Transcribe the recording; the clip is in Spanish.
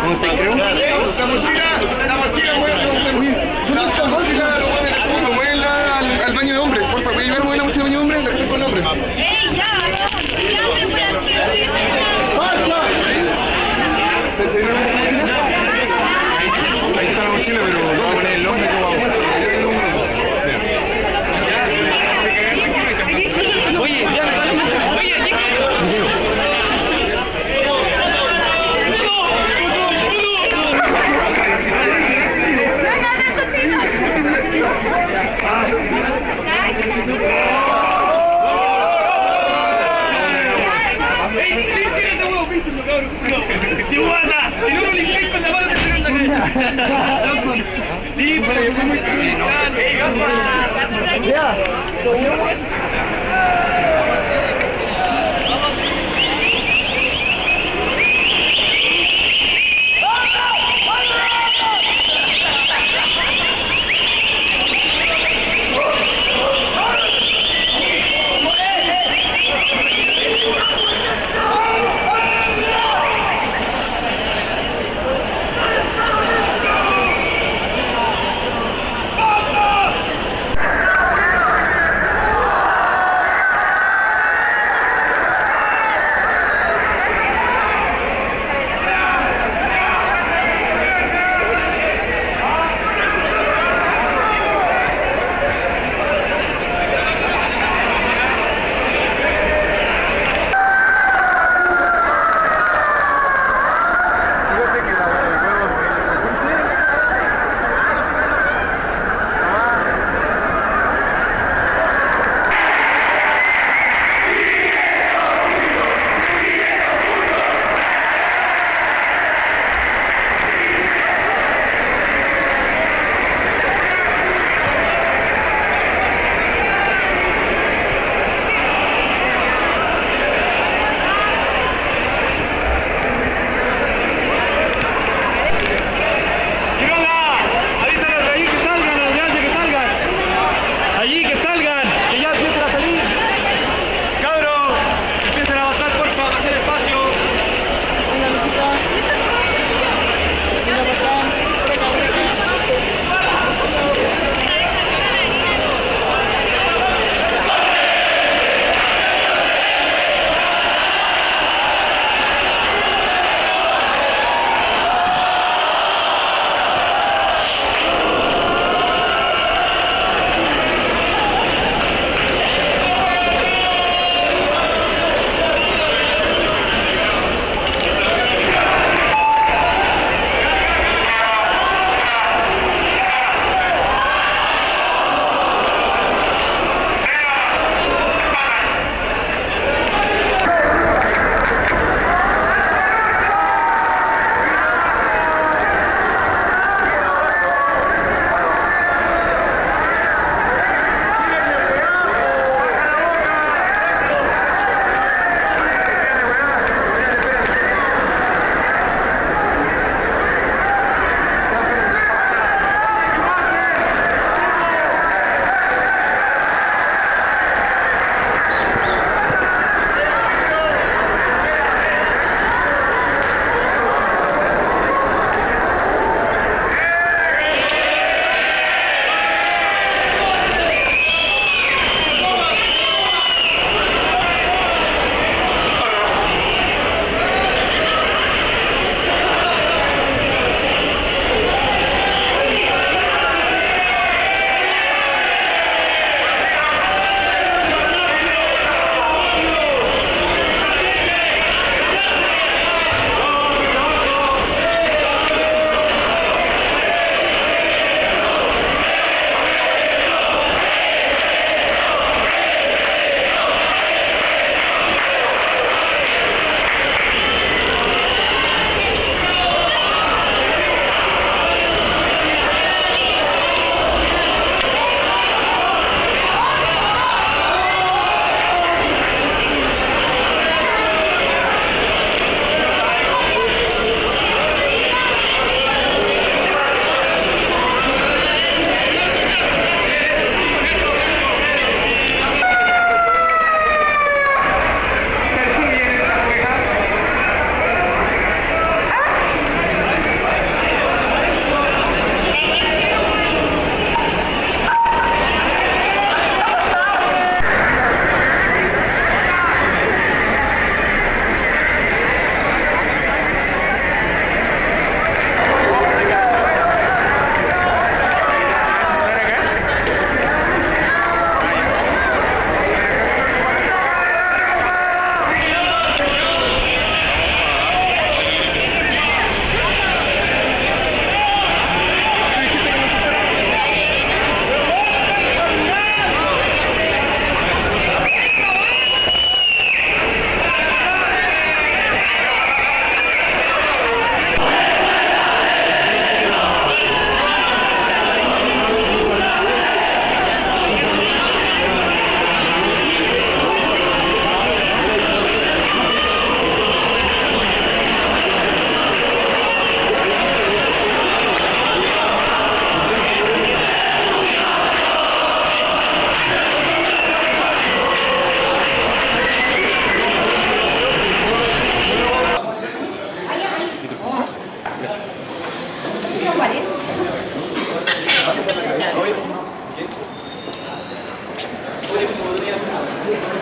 preguntáis, creo. La mochila, weón. ¿Dónde está el bolso? Lo ponen en el segundo, muévenla al baño de hombres. Por favor, ¿puedes llevar la mochila al baño de hombres? La que está con el hombre. ¡Ey, ya! ¡Ya, hombre, por aquí! ¿Se vieron la mochila? Ahí está la mochila, pero vamos a poner el hombre como vamos. Oye, ya me vale mucho. Oye, si no lo limpiáis con la mano te tiran la cabeza. Límpialo, fue muy complicado. Gracias.